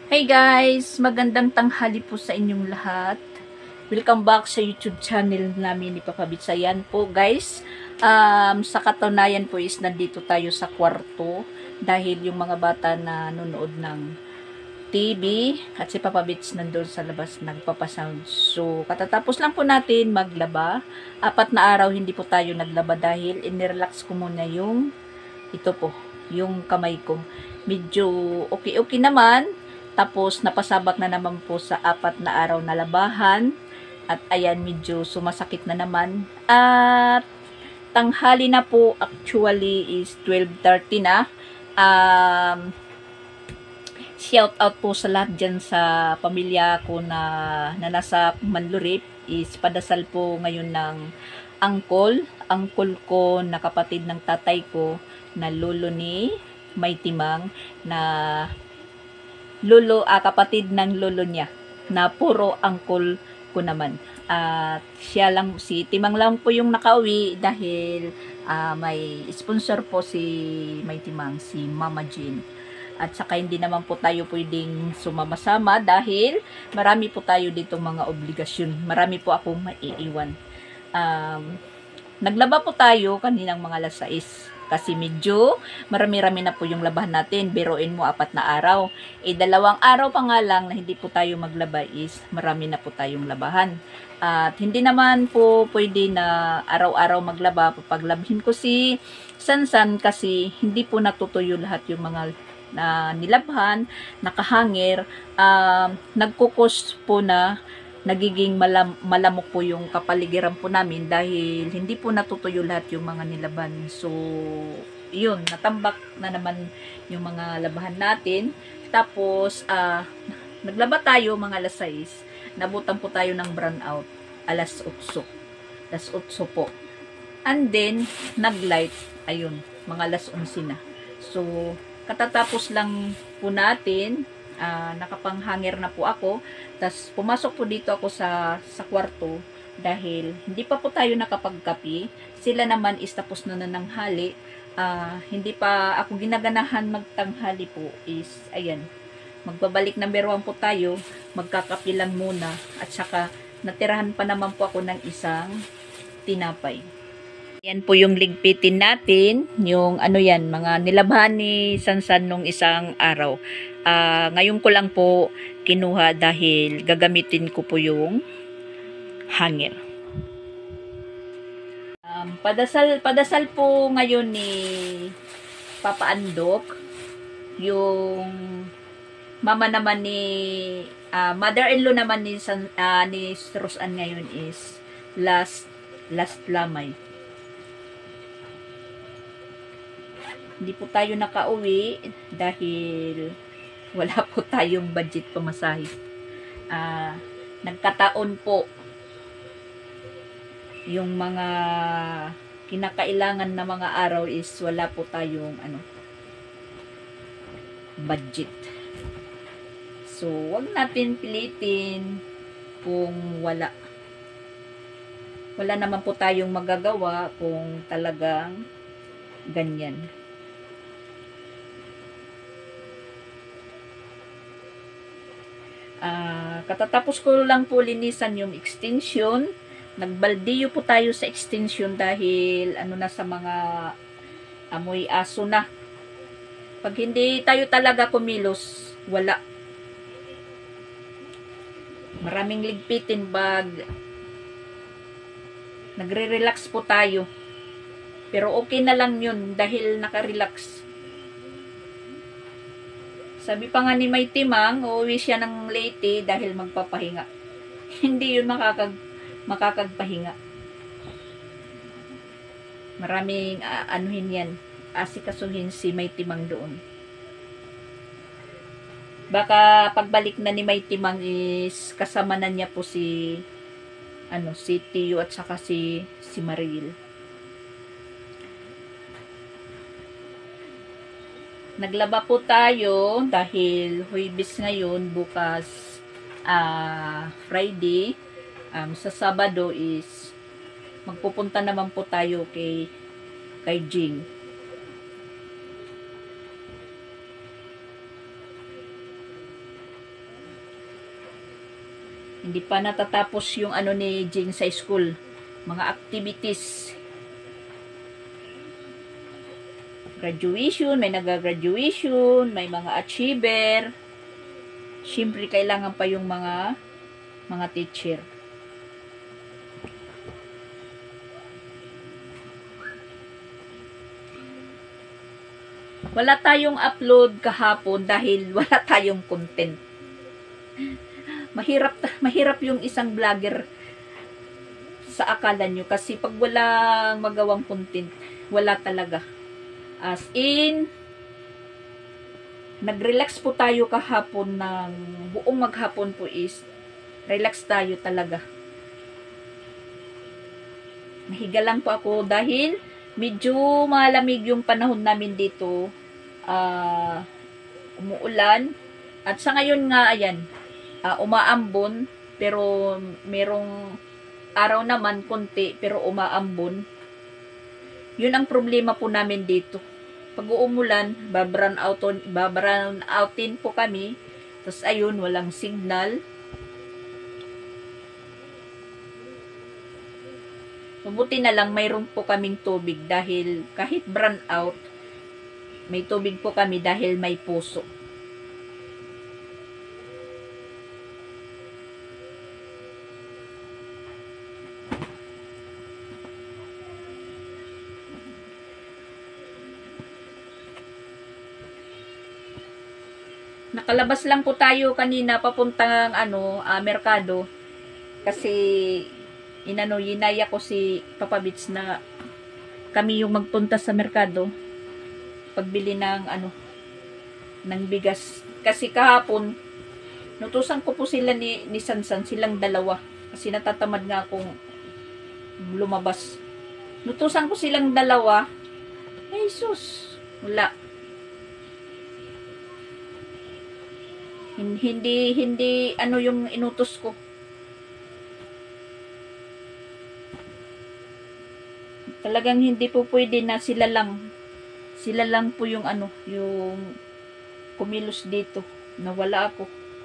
Hey guys! Magandang tanghali po sa inyong lahat. Welcome back sa YouTube channel namin ni Papa Bits. Ayan po guys, sa katunayan po is nandito tayo sa kwarto dahil yung mga bata na nanonood ng TV at si Papa Bits nandun sa labas nagpapasound. So, katatapos lang po natin maglaba. 4 na araw hindi po tayo naglaba dahil inirelax ko muna yung ito po, yung kamay ko. Medyo okay naman. Tapos, napasabak na naman po sa 4 na araw na labahan. At ayan, medyo sumasakit na naman. At tanghali na po, actually is 12:30 na. Shout out po sa lahat dyan sa pamilya ko na nasa Manlurip. Is padasal po ngayon ng uncle ko na kapatid ng tatay ko na lolo ni May Timang na kapatid ng lolo niya na puro uncle ko naman. At siya lang, si Timang lang po yung nakauwi dahil may sponsor po si May Timang, si Mama Jean. At saka hindi naman po tayo pwedeng sumama-sama dahil marami po tayo dito mga obligasyon. Marami po akong maiiwan. Naglaba po tayo kaninang mga alas 6. Kasi medyo marami-rami na po yung labahan natin. Biruin mo 4 na araw. 2 araw pa nga lang na hindi po tayo maglaba is marami na po tayong labahan. At hindi naman po pwede na araw-araw maglaba. Papaglabhin ko si Sansan kasi hindi po natutuyo lahat yung mga na nilabhan, nakahangir. Nagkukos po na nagiging malamok po yung kapaligiran po namin dahil hindi po natutuyo lahat yung mga nilaban. So, yun, natambak na naman yung mga labahan natin. Tapos, naglaba tayo mga alas 6. Nabutan po tayo ng brownout. Alas 8. Alas 8 po. And then, naglight. Ayun, mga alas 11 na. So, katatapos lang po natin, nakapanghangir na po ako. Tapos pumasok po dito ako sa kwarto dahil hindi pa po tayo nakapagkapi. Sila naman is tapos na nananghali. Hindi pa ako ginaganahan magtanghali po is ayan. Magbabalik number 1 po tayo. Magkakapi lang muna. At saka natirahan pa naman po ako ng isang tinapay. Yan po yung ligpitin natin, yung ano yan, mga nilabhan ni Sansan nung isang araw. Ngayon ko lang po kinuha dahil gagamitin ko po yung hanger. Padasal po ngayon ni Papa Andok, yung mama naman ni mother-in-law naman ni Rosan ngayon is last lamay. Hindi po tayo nakauwi dahil wala po tayong budget pamasahe. Nagkataon po yung mga kinakailangan na mga araw is wala po tayong budget. So, wag natin pilitin kung wala. Wala naman po tayong magagawa kung talagang ganyan. Katatapos ko lang po linisan yung extension. Nagbaldiyo po tayo sa extension dahil na sa mga amoy aso na. Pag hindi tayo talaga kumilos, wala. Maraming ligpitin bag. Nagre-relax po tayo. Pero okay na lang yun dahil naka-relax. Sabi pa nga ni May Timang, uuwi siya ng Leyte dahil magpapahinga. Hindi yun makakagpahinga. Maraming anuhin yan. Asikasuhin si May Timang doon. Baka pagbalik na ni May Timang is kasama na niya po si Tio at saka si Maril. Naglaba po tayo dahil Huwebes ngayon, bukas Friday. Sa Sabado is magpupunta naman po tayo kay Jing. Hindi pa natatapos yung ano ni Jing sa school. Mga activities. Graduation, may nag-graduation, may mga achiever. Siyempre, kailangan pa yung mga teacher. Wala tayong upload kahapon dahil wala tayong content. Mahirap yung isang vlogger sa akala nyo kasi pag walang magawang content, wala talaga. As in, nag-relax po tayo kahapon ng buong maghapon po is relax tayo talaga. Nahiga lang po ako dahil medyo malamig yung panahon namin dito. Umuulan. At sa ngayon nga, ayan, umaambon. Pero merong araw naman, konti, pero umaambon. Yun ang problema po namin dito. Pag uumulan, babrown outin po kami. Tapos ayun, walang signal. Mabuti na lang mayroon po kaming tubig dahil kahit brown out, may tubig po kami dahil may puso. Nakalabas lang po tayo kanina papuntang merkado kasi yinaya ko si Papa Bits na kami yung magpunta sa merkado pagbili ng bigas kasi kahapon nutusan ko po sila ni Sansan, silang dalawa kasi natatamad nga akong lumabas. Nutusan ko silang dalawa. Jesus, wala. Hindi yung inutos ko. Talagang hindi po pwede na sila lang po yung yung kumilos dito. Nawala ako.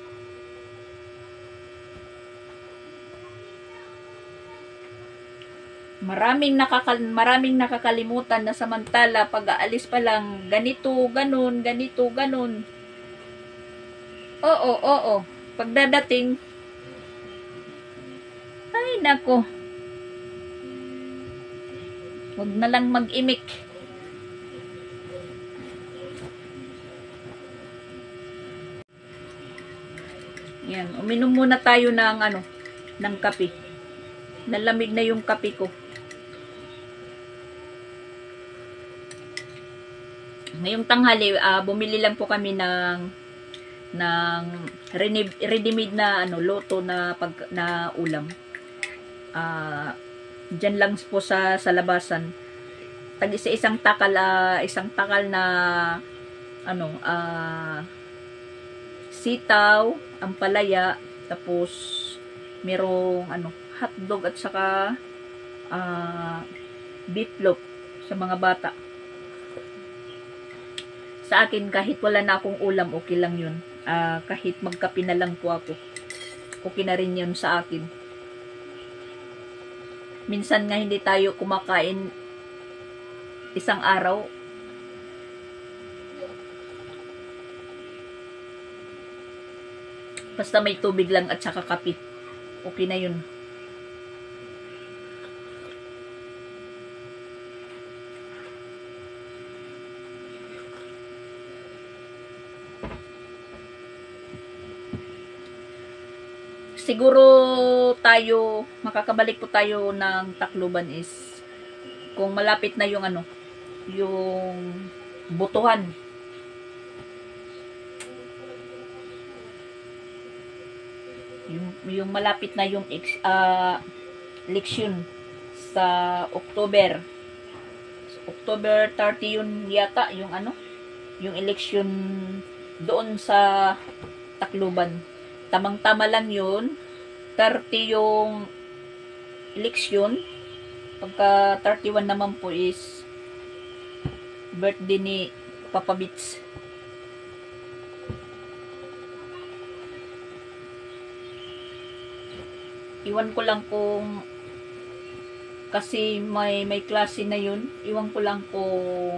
Maraming nakakalimutan na samantala pag aalis pa lang ganito, ganun. Oo. Pagdadating, ay nako. Huwag na lang mag-imik. Yan, uminom muna tayo ng kape. Nalamig na yung kape ko. Ngayong tanghali, bumili lang po kami ng ready-made na luto na ulam. Diyan lang po sa labasan. Tag isang takal na sitaw, ampalaya, tapos merong hotdog at saka beef loaf sa mga bata. Sa akin, kahit wala na akong ulam, okay lang yun. Kahit magkape na lang po ako, okay na rin yun sa akin. Minsan nga hindi tayo kumakain isang araw. Basta may tubig lang at saka kape. Okay na yun. Siguro makakabalik po tayo ng Tacloban is kung malapit na yung yung Butuhan. Yung malapit na yung election sa October 30 yun yata yung election doon sa Tacloban. Tamang-tama lang yun. 30 yung eleksyon. Pagka 31 naman po is birthday ni Papa Bits. Iwan ko lang kung kasi may klase na yun. Iwan ko lang kung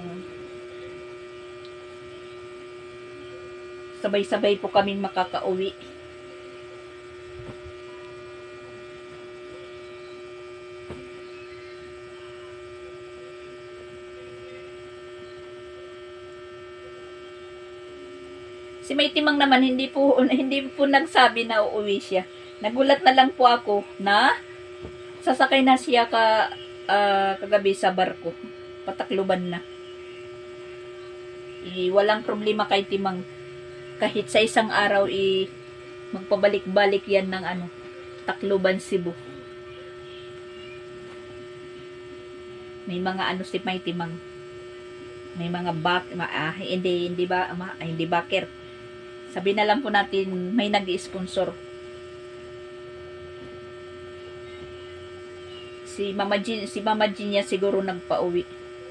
sabay-sabay po kaming makakauwi. Si May Timang naman hindi po nagsabi na uuwi siya. Nagulat na lang po ako na sasakay na siya kagabi sa barko. Patakluban na. Walang problema kay Timang. Kahit sa isang araw magpabalik-balik yan ng Tacloban, Cebu. May mga si May Timang. May mga hindi backer. Sabi na lang po natin may nag-i-sponsor. Si Mama Jean niya siguro nagpa-uwi.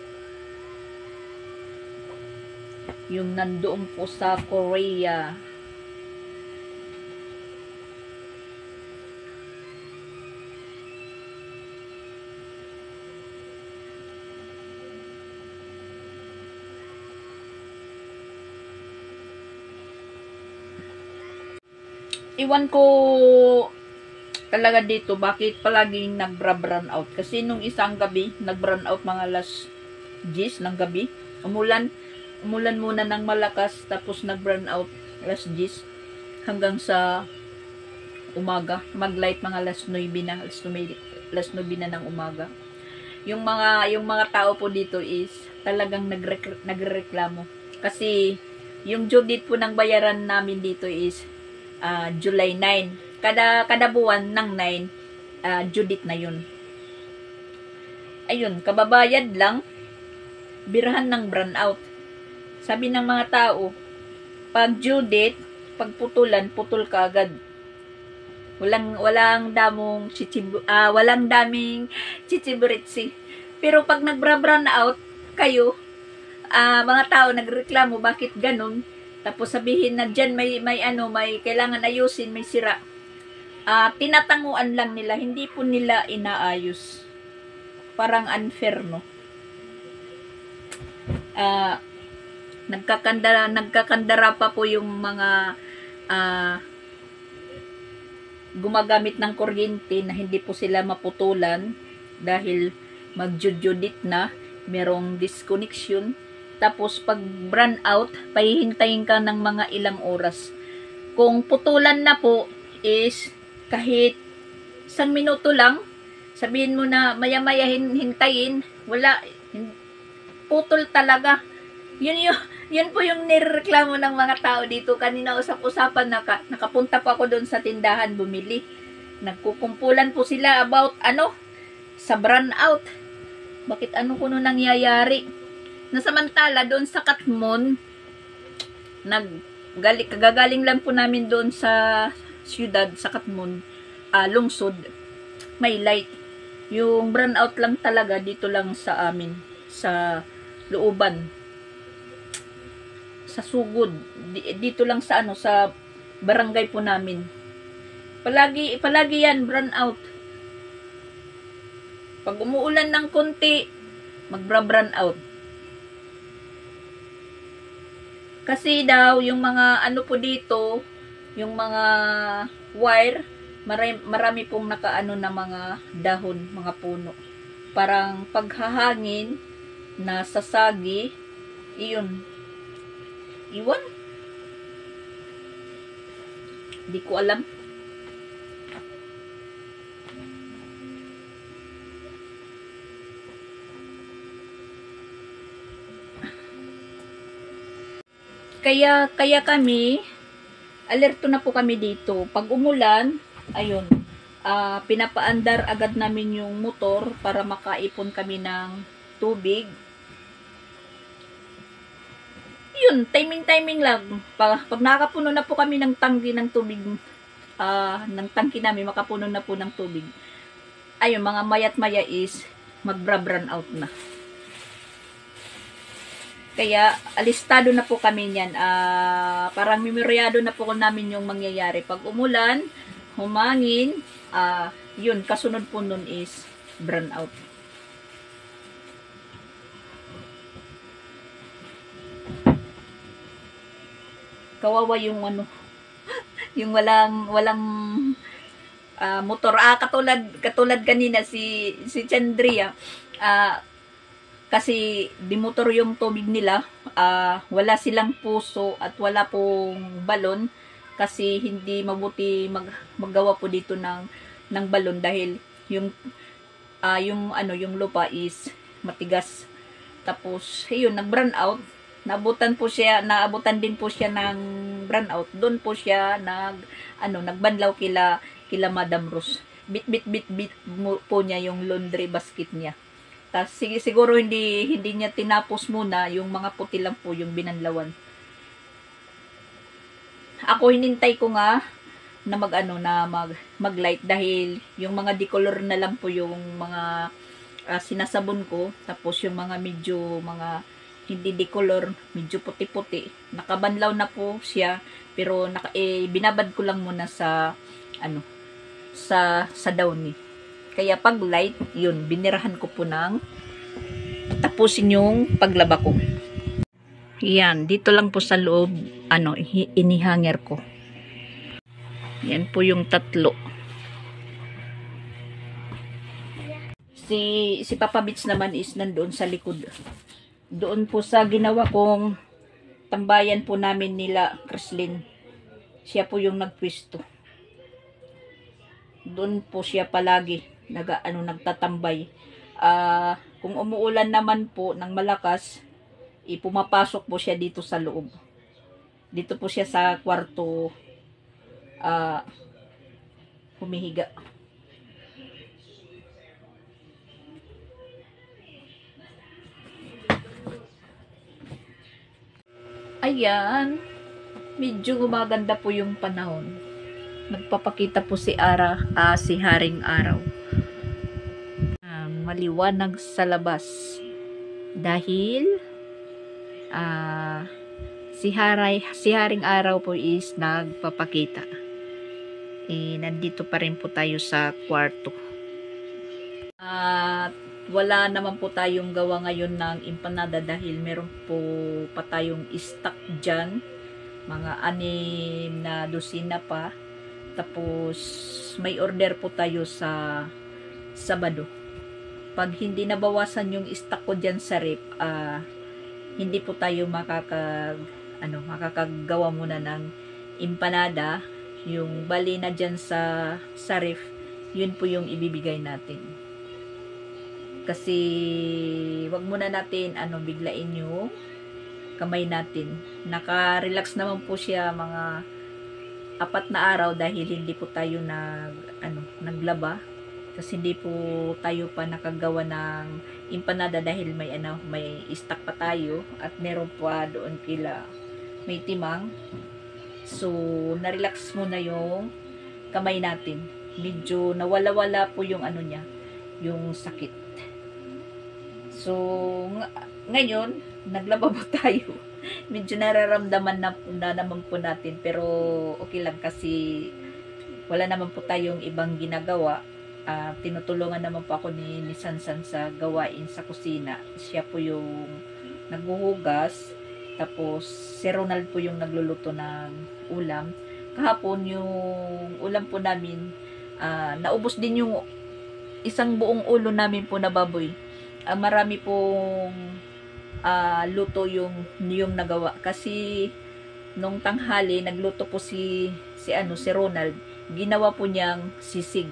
Yung nandoon po sa Korea. Iwan ko talaga dito bakit palaging nagbra-brown out. Kasi nung isang gabi, nag-brown out mga alas 10 ng gabi. Umulan muna ng malakas, tapos nag-brown out alas 10 hanggang sa umaga. Mag-light mga alas 9 na ng umaga. Yung mga tao po dito is talagang nagrereklamo. Kasi yung due date po ng bayaran namin dito is July 9. Kada buwan ng 9, due date na yun. Ayun, kababayad lang, birahan ng brown out. Sabi ng mga tao, pag due date, pag putulan, putol ka agad. Walang daming chichiburitsi. Pero pag nagbra-brown out kayo, mga tao nagreklamo bakit ganun? Tapos sabihin na dyan may kailangan ayusin, may sira. Tinatanguan lang nila, hindi po nila inaayos. Parang unfair, no? Nagkakandara pa po yung mga gumagamit ng kuryente na hindi po sila maputulan dahil mag-judit na, merong disconnection. Tapos pag brown out, pahihintayin ka ng mga ilang oras. Kung putulan na po is kahit 1 minuto lang, sabihin mo na maya-maya hintayin, wala, putol talaga. Yun po yung nireklamo ng mga tao dito. Kanina usap-usapan nakapunta po ako doon sa tindahan bumili. Nagkukumpulan po sila about sa brown out. Bakit kuno nangyayari? Nasamantala doon sa Katmon, kagagaling lang po namin doon sa siyudad, sa Katmon, lungsod, may light. Yung brown out lang talaga dito lang sa amin, sa looban, sa sugod, dito lang sa sa barangay po namin. Palagi yan brown out. Pag umuulan ng konti, magbra-brown out. Kasi daw, yung mga po dito, yung mga wire, marami pong nakaano na mga dahon, mga puno. Parang paghahangin, nasasagi, iyon. Iwan? Di ko alam. Kaya kami, alerto na po kami dito. Pag umulan, ayun, pinapaandar agad namin yung motor para makaipon kami ng tubig. Yun, timing lang. Pag nakapuno na po kami ng tangki ng tubig, ng tangki namin, makapuno na po ng tubig. Ayun, mga mayat-maya is magbra-brown out na. Kaya, alistado na po kami niyan. Parang memoryado na po namin yung mangyayari. Pag umulan, humangin, yun, kasunod po nun is brown out. Kawawa yung ano, yung walang motor. Katulad kanina si Chandria, kasi dimotor yung tubig nila, wala silang puso at wala pong balon kasi hindi mabuti maggawa po dito ng balon dahil yung lupa is matigas. Tapos ayun, nag-brown out. Naabutan din po siya ng brown out. Doon po siya nagbanlaw kila Madam Rose. Bit po niya yung laundry basket niya. Tas siguro hindi niya tinapos muna, yung mga puti lang po yung binanlawan. Ako hinintay ko nga na mag-light dahil yung mga decolor na lang po yung mga sinasabon ko. Tapos yung mga mga hindi decolor, medyo puti-puti. Nakabanlaw na po siya, pero binabad ko lang muna sa downy. Kaya pag light, yun, binirahan ko po ng tapusin yung paglaba ko. Yan, dito lang po sa loob, inihanger ko. Yan po yung tatlo. Si Papa Beach naman is nandoon sa likod. Doon po sa ginawa kong tambayan po namin nila Crislin. Siya po yung nagpwesto. Doon po siya palagi nagtatambay. Kung umuulan naman po ng malakas, pumapasok po siya dito sa loob. Dito po siya sa kwarto humihiga. Ayan, medyo gumaganda po yung panahon. Nagpapakita po si Haring Araw. Maliwanag sa labas. Dahil si Haring Araw po is nagpapakita. Nandito pa rin po tayo sa kwarto. Wala naman po tayong gawa ngayon ng empanada dahil meron po pa tayong stock dyan. Mga 6 na dosina pa. Tapos may order po tayo sa Sabado. Pag hindi nabawasan yung stock ko dyan sa rep, hindi po tayo makakagawa muna ng empanada. Yung bali na dyan sa ref, yun po yung ibibigay natin. Kasi wag muna natin biglain yung kamay natin. Naka-relax naman po siya mga 4 na araw dahil hindi po tayo naglaba. Kasi hindi po tayo pa nakagawa ng empanada dahil may stock pa tayo at meron pa doon may timang. So na-relax muna yung kamay natin. Medyo nawala-wala po yung niya, yung sakit. So, ngayon, naglaba po tayo. Medyo nararamdaman na naman po natin. Pero, okay lang kasi wala naman po tayong ibang ginagawa. Tinutulungan naman po ako ni Sansan sa gawain sa kusina. Siya po yung naghuhugas. Tapos, si Ronald po yung nagluluto ng ulam. Kahapon, yung ulam po namin, naubos din yung isang buong ulo namin po na baboy. Marami pong luto yung nagawa kasi nung tanghali nagluto po si Ronald. Ginawa po niyang sisig.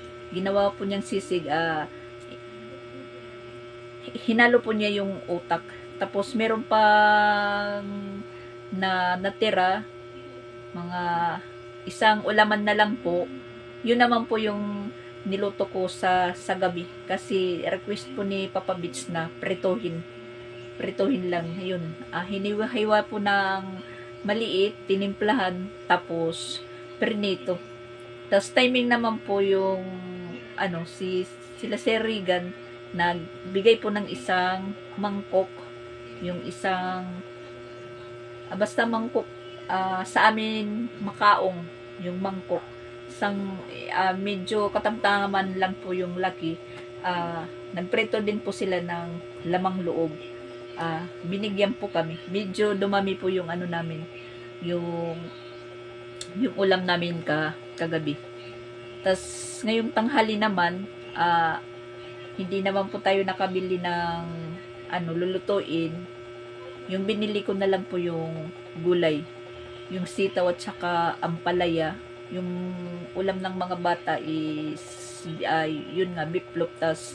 Hinalo po niya yung utak. Tapos meron pang natira, mga isang ulaman na lang po. Yun naman po yung niluto ko sa gabi kasi request po ni Papa Beach na prituhin lang. Yun, hiniwa po ng maliit, tinimplahan, tapos prinito. Tapos timing naman po yung sila Sir Regan nagbigay po ng isang mangkok, yung isang basta mangkok, sa amin makaong yung mangkok. medyo katamtaman lang po yung laki. Nagprito din po sila ng lamang loob. Binigyan po kami. Medyo dumami po yung ano namin, yung ulam namin kagabi. Tas ngayong tanghali naman, hindi naman po tayo nakabili ng lulutuin. Yung binili ko na lang po yung gulay, yung sitaw at saka ampalaya. Yung ulam ng mga bata is yun nga, biplop, tas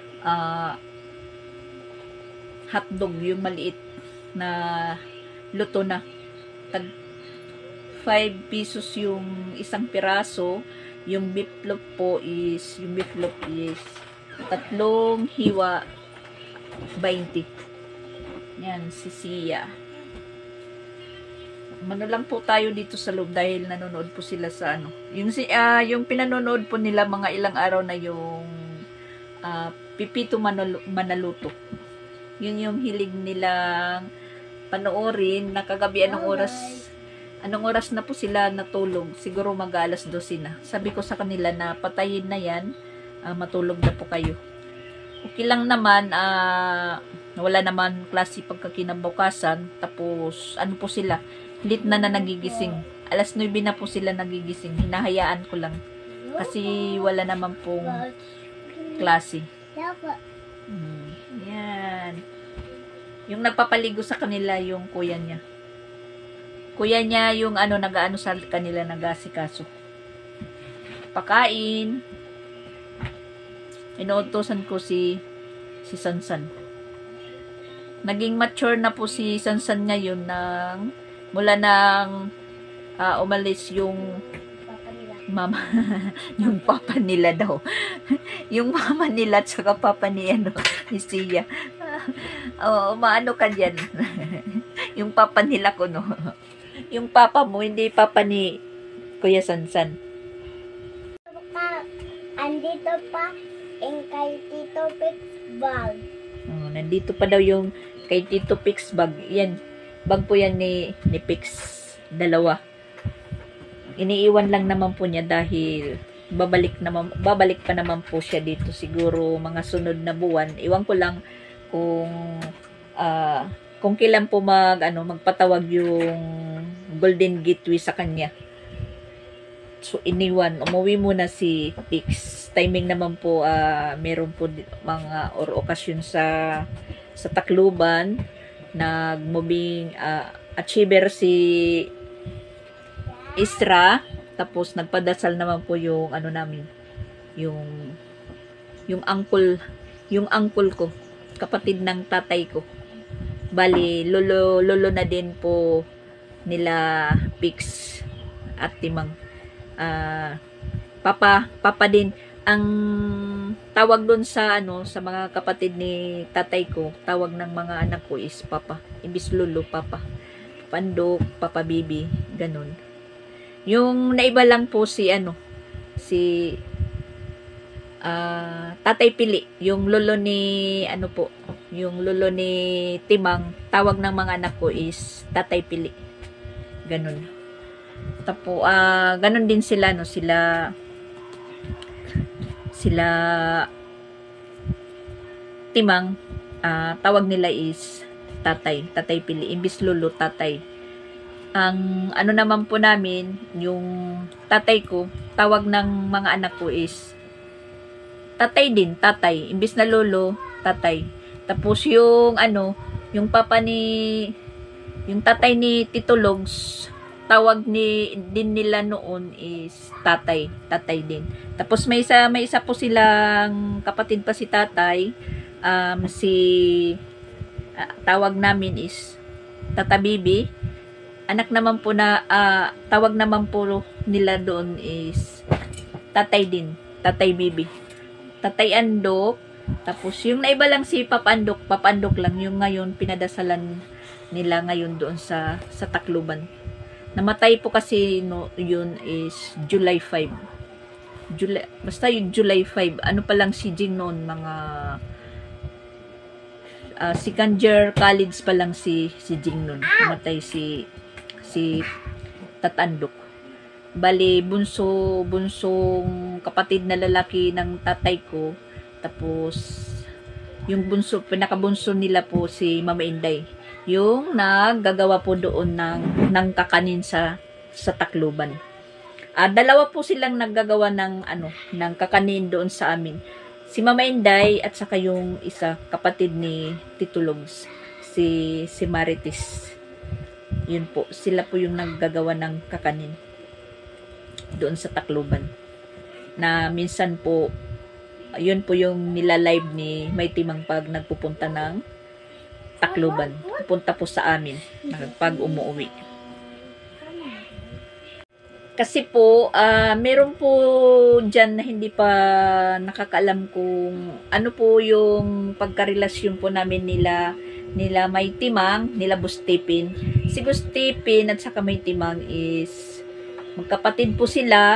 hotdog, yung maliit na luto na. Tag 5 pesos yung isang piraso. Yung biplop is tatlong hiwa 20. Yan, si Sia. Mano lang po tayo dito sa loob dahil nanonood po sila sa yung pinanonood po nila mga ilang araw na yung Pipito Manaluto. Yun yung hilig nilang panoorin. Nakagabi anong oras na po sila natulog? Siguro mag-alas 12 na. Sabi ko sa kanila na patayin na yan, matulog na po kayo. Okay lang naman, wala naman klase pagkakinabukasan. Tapos po sila, late na nagigising. Alas 9 na po sila nagigising. Hinahayaan ko lang kasi wala naman pong klase. Yan. Yung nagpapaligo sa kanila yung kuya niya. Kuya niya yung nag-aano sa kanila, nag-asikaso. Pakain. Inuutosan ko si Sansan. Naging mature na po si Sansan ngayon mula nang umalis yung mama, yung papa nila daw. Yung mama nila at saka papa ni Sia. Maano ka dyan? Yung papa nila ko, no? Yung papa mo, hindi papa ni Kuya Sansan. Andito pa yung kay Tito Pix bag. Nandito pa daw yung kay Tito Pix bag. Yan, bag po yan ni Pix. 2. Iniiwan lang naman po niya dahil babalik pa naman po siya dito siguro mga sunod na buwan. Iwan ko lang kung kailan po magpatawag yung Golden Gateway sa kanya. So, umuwi muna si Pix. Timing naman po, meron po mga okasyon sa Tacloban. Nag-moving achiever si Isra. Tapos, nagpadasal naman po yung namin. Yung uncle ko. Kapatid ng tatay ko. Bali, lolo na din po nila Pix at Timang. Papa din ang tawag doon sa mga kapatid ni tatay ko, tawag ng mga anak ko is papa, imbis lolo, papa, pandok, papa bibi, ganun. Yung naiba lang po si Tatay Pili, yung lolo ni yung lolo ni Timang, tawag ng mga anak ko is Tatay Pili, ganun. Tapos, ganun din sila, sila Timang, tawag nila is Tatay Pili, imbis lolo, tatay. Ang naman po namin, yung tatay ko, tawag ng mga anak ko is tatay din, tatay, imbis na lolo, tatay. Tapos yung yung tatay ni Tito Logs, tawag din nila noon is tatay din. Tapos may isa po silang kapatid pa si tatay, tawag namin is Tata Bibi. Anak naman po tawag naman po nila doon is tatay din, Tatay Bibi. Tatay Andok. Tapos yung naiba lang si Papandok lang, yung ngayon pinadasalan nila ngayon doon sa Tacloban. Namatay po kasi yun is July 5. Basta yung July 5. Ano pa lang si Jing noon, mga second year college pa lang si Jing noon. Namatay si Tatandok. Bali, bunsong kapatid na lalaki ng tatay ko. Tapos, yung pinakabunso nila po si Mama Inday. Yung naggagawa po doon ng kakanin sa Tacloban. Dalawa po silang naggagawa ng kakanin doon sa amin. Si Mama Inday at saka yung isa, kapatid ni Tito Logs, si Marites. Yun po, sila po yung naggagawa ng kakanin doon sa Tacloban. Na minsan po, yun po yung nila-live ni May Timang pag nagpupunta ng Tacloban. Pupunta po sa amin pag umuwi. Kasi po, meron po dyan na hindi pa nakakaalam kung ano po yung pagkarelasyon po namin nila May Timang, nila Bustipin. Si Bustipin at saka May Timang is magkapatid po sila.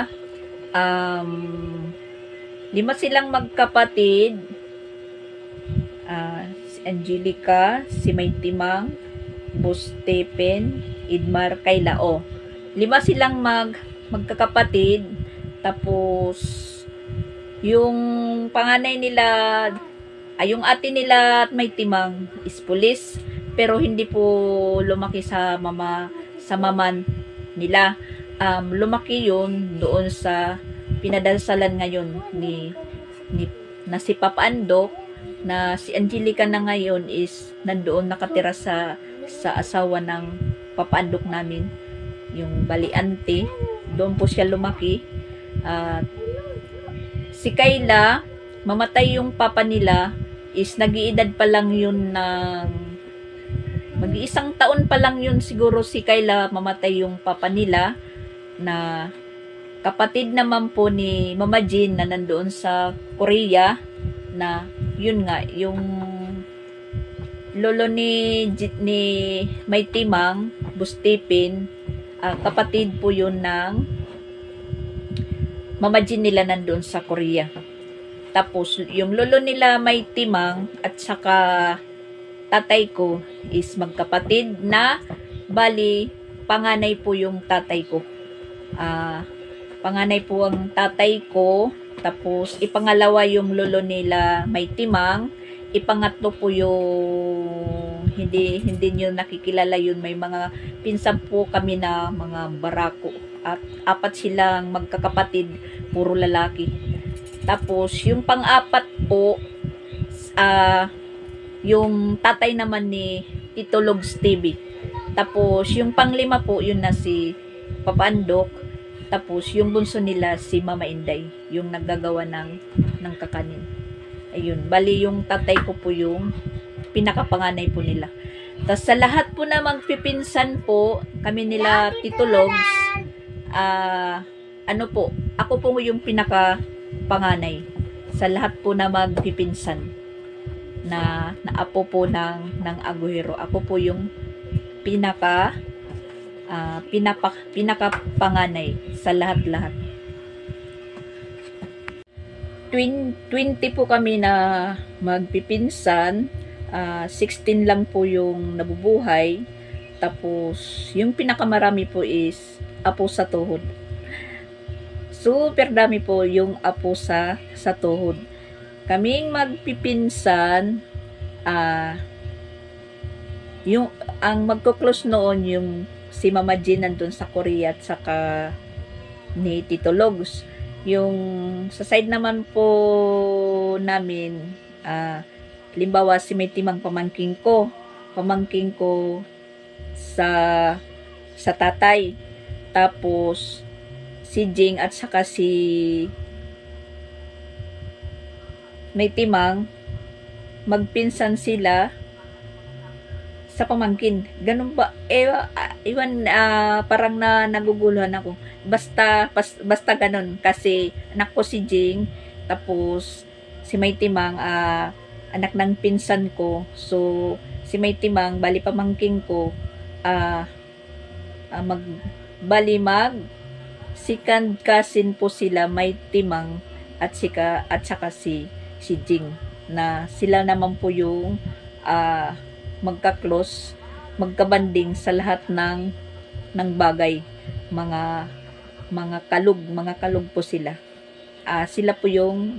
5 silang magkapatid. Si Angelica, si May Timang, Bustipin, Idmar, Kayla. 5 silang magkakapatid. Tapos, yung panganay nila, yung ate nila at May Timang is pulis. Pero hindi po lumaki sa mama nila. Lumaki yun doon sa pinadalsalan ngayon na si Papa Andok, na si Angelica na ngayon is nandoon nakatira sa asawa ng Papa Andok namin, yung bali auntie. Doon po siya lumaki. Si Kayla, mamatay yung papa nila, is nag-iedad pa lang yun ng mag-iisang taon pa lang yun siguro si Kayla, mamatay yung papa nila, na kapatid naman po ni Mama Jean na nandoon sa Korea, na yun nga, yung lolo ni May Timang, Bustipin, kapatid po yun ng Mama Jean nila nandoon sa Korea. Tapos, yung lolo nila May Timang at saka tatay ko is magkapatid na bali, panganay po yung tatay ko. Panganay po ang tatay ko, tapos ipangalawa yung lolo nila May Timang, ipangatlo po yung hindi nyo nakikilala yun, may mga pinsan po kami na mga barako, at 4 silang magkakapatid, puro lalaki. Tapos yung pang-apat po, yung tatay naman ni Tito Logs TV. Tapos yung pang-5 po, yun na si Papa Andok. Tapos, yung bunso nila, si Mama Inday, yung naggagawa ng kakanin. Ayun, bali yung tatay ko po yung pinakapanganay po nila. Tapos, sa lahat po na magpipinsan po, kami nila Tito Logs, ako po yung pinakapanganay. Sa lahat po na magpipinsan, na apo po ng Aguero. Ako po yung pinakapanganay sa lahat-lahat. 20 po kami na magpipinsan, 16 lang po yung nabubuhay. Tapos yung pinakamarami po is apo sa tuhod. Super dami po yung apo sa tuhod. Kaming magpipinsan, yung ang magko-close noon yung si Mama Jean nandun sa Korea at saka ni Tito Logs. Yung sa side naman po namin, limbawa si May Timang pamangking ko sa tatay. Tapos si Jing at saka si May Timang, magpinsan sila sa pamangkin. Ganun ba? Parang naguguluhan ako. Basta ganun. Kasi anak ko si Jing, tapos si May Timang, anak ng pinsan ko. So, si May Timang, bali pamangkin ko, second cousin po sila, May Timang, at saka si Jing. Na sila naman po yung magka-close, magkabanding sa lahat ng bagay, mga mga kalug po sila. Sila po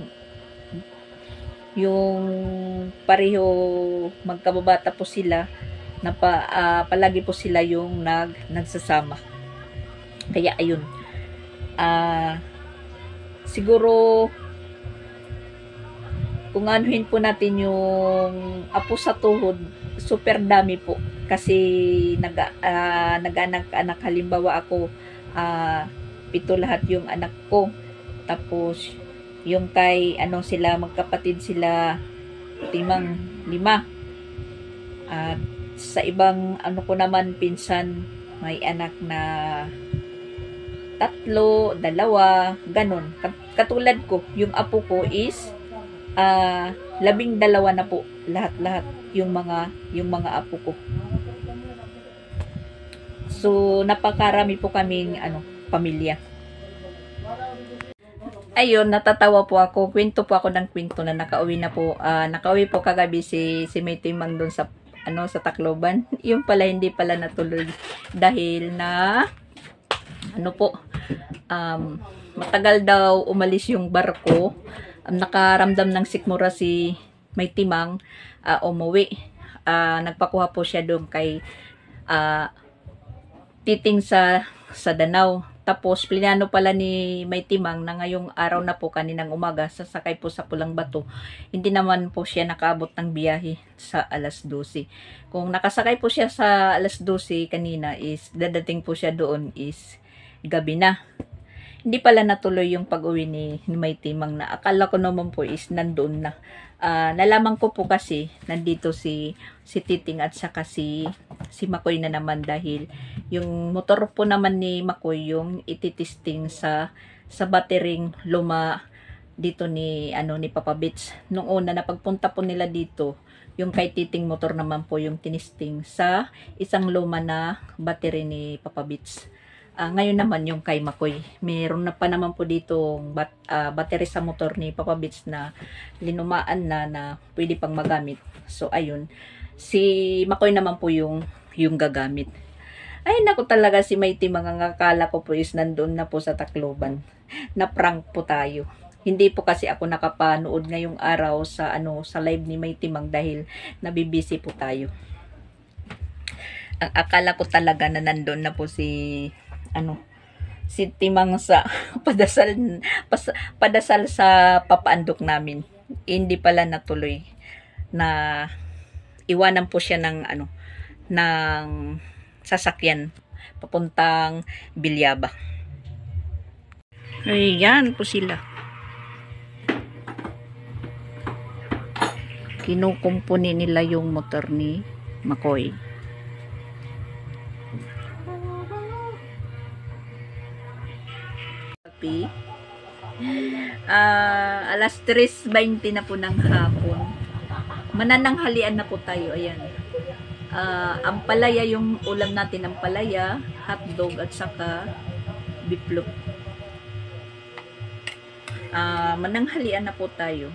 yung pareho magkababata po sila na palagi po sila yung nagsasama. Kaya ayun. Siguro kung anuhin po natin yung apo sa tuhod, super dami po. Kasi nag-anak halimbawa ako, 7 lahat yung anak ko. Tapos yung kay sila magkapatid sila 5. At sa ibang ko naman pinsan may anak na 3, 2, ganun. Katulad ko, yung apo ko is 12 na po lahat yung mga apo ko. So napakarami po kaming pamilya. Ayun, natatawa po ako. Kwento po ako ng kwento na nakauwi po kagabi si May Timang doon sa sa Tacloban. Yung pala hindi pala natuloy dahil na matagal daw umalis yung barko. Nakaramdam ng sikmura si May Timang, umuwi. Nagpakuha po siya doon kay Titing sa Danau. Tapos plinano pala ni May Timang na ngayong araw na po kaninang umaga sasakay po sa Pulang Bato. Hindi naman po siya nakaabot ng biyahe sa 12:00. Kung nakasakay po siya sa 12:00 kanina is dadating po siya doon is gabi na. Hindi pala natuloy yung pag-uwi ni May Timang na akala ko naman po is nandoon na. Nalaman ko po kasi nandito si Titing at saka si Makoy na naman dahil yung motor po naman ni Makoy yung ititesting sa battering luma dito ni Papa Bits. Nung una na pagpunta po nila dito, yung kay Titing motor naman po yung tinisting sa isang luma na battery ni Papa Bits. Ngayon naman yung kay Makoy. Meron na pa naman po dito battery sa motor ni Papa Bits na linumaan na pwede pang magamit. So ayun, si Makoy naman po yung gagamit. Ay naku talaga si May Timang, ang akala ko po is nandoon na po sa Tacloban. Na prank po tayo. Hindi po kasi ako nakapanood ngayong araw sa live ni May Timang dahil nabibisi po tayo. Ang akala ko talaga na nandoon na po si Timang sa padasal sa papaandok namin. Hindi pala natuloy na iwanan po siya ng sasakyan papuntang Bilyaba. Ayan po sila. Kinukumpuni nila yung motor ni Makoy. Alas 3:20 na po ng hapon. Manananghalian na po tayo. Ayan. Ampalaya yung ulam natin. Ampalaya, hotdog at saka biplop. Mananghalian na po tayo.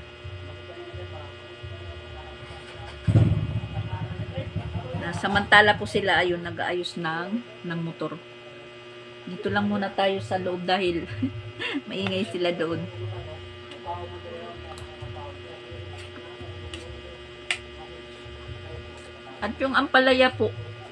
Samantala po sila ayun nag-aayos ng motor. Dito lang muna tayo sa loob dahil maingay sila doon. At yung ampalaya po,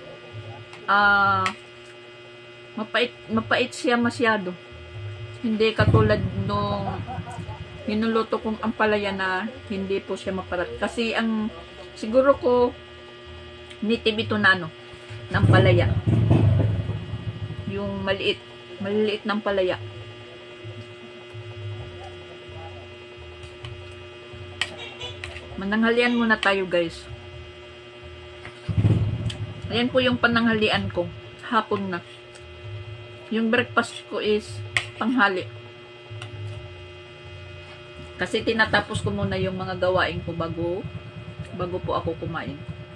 mapait siya masyado. Hindi katulad nung hinuluto kong ampalaya na hindi po siya maparat. Kasi siguro ko nitib ito na ng palaya. Yung maliliit ng palaya. Mananghalian muna tayo guys. Ayan po yung pananghalian ko. Hapon na. Yung breakfast ko is tanghali. Kasi tinatapos ko muna yung mga gawain ko bago po ako kumain.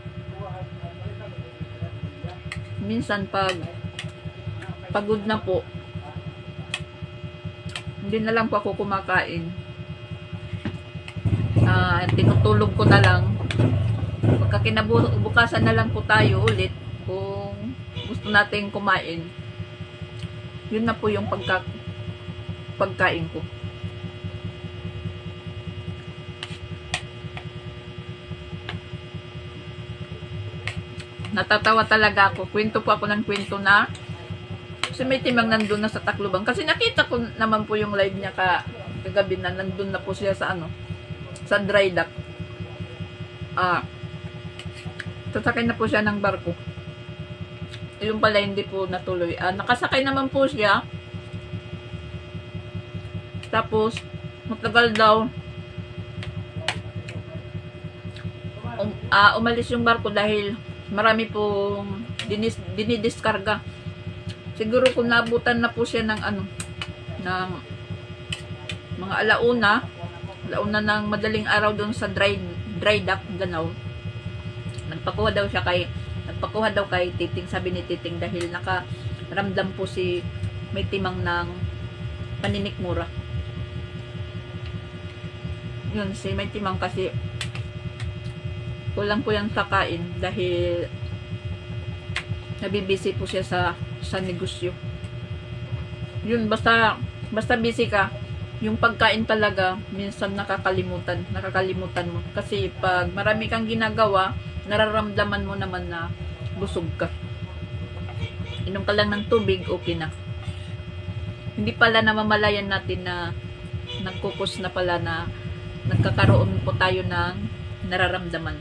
Minsan pagod na po, hindi na lang po ako kumakain. Tinutulog ko na lang. Pagkakinabukasan na lang po tayo ulit kung gusto natin kumain. Yun na po yung pagkain ko. Natatawa talaga ako. Kwento po ako ng kwento na si may timang nandun na sa Tacloban. Kasi nakita ko naman po yung live niya kagabi na nandun na po siya sa sa dry dock. Sasakay na po siya ng barko. Yung pala hindi po natuloy. Nakasakay naman po siya. Tapos, matagal daw umalis yung barko dahil marami pong dinidiskarga. Siguro kung nabutan na po siya ng ng mga alauna ng madaling araw doon sa dry dock Ganaw. Nagpakuha daw kay Titing, sabi ni Titing, dahil nakaramdam po si may timang ng paninikmura. Yun, si may timang kasi kulang po yan sa kain dahil nabibisi po siya sa negosyo. Yun, basta busy ka, yung pagkain talaga minsan nakakalimutan mo kasi pag marami kang ginagawa, nararamdaman mo naman na busog ka. Inom ka lang ng tubig, okay na. Hindi pala namamalayan natin na nagkukos na pala na nagkakaroon po tayo ng nararamdaman.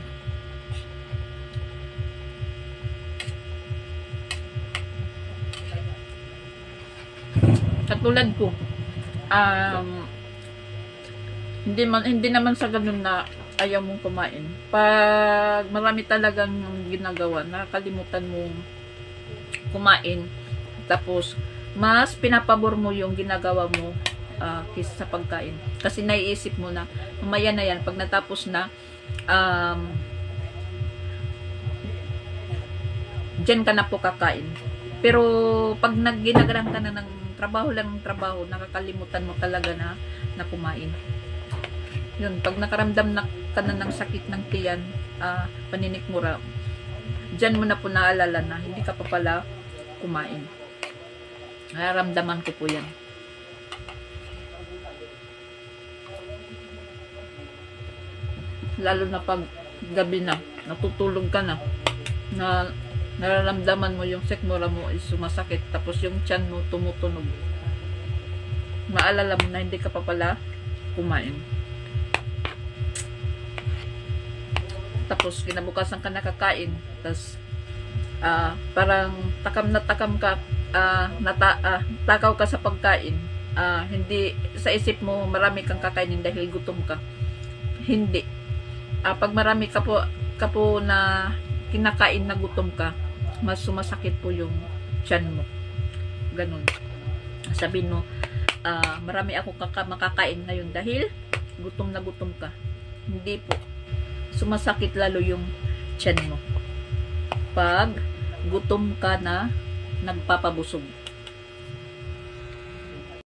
Katulad ko, hindi naman sa ganun na ayaw mong kumain. Pag marami talagang ginagawa, nakakalimutan mong kumain. Tapos, mas pinapabor mo yung ginagawa mo kaysa sa pagkain. Kasi naiisip mo na, mamaya na yan, pag natapos na, dyan ka na po kakain. Pero, pag ginagalang ka na ng trabaho, nakakalimutan mo talaga na kumain. Yun, pag nakaramdam ka na ng sakit ng tiyan, paninikmura, dyan mo na po naalala na hindi ka pa pala kumain. Nararamdaman ko po yan. Lalo na pag gabi na, natutulog ka na nararamdaman mo yung sikmura mo is sumasakit, tapos yung tiyan mo tumutunog. Maalala mo na hindi ka pa pala kumain. Tapos kinabukasan ka nakakain, tapos parang takam ka, takaw ka sa pagkain. Hindi sa isip mo marami kang kakainin dahil gutom ka. Hindi. Pag marami ka po na kinakain na gutom ka, mas sumasakit po yung tiyan mo. Ganun. Sabihin mo, marami akong makakain ngayon dahil gutom na gutom ka. Hindi po. Sumasakit lalo yung tiyan mo pag gutom ka na nagpapabusog.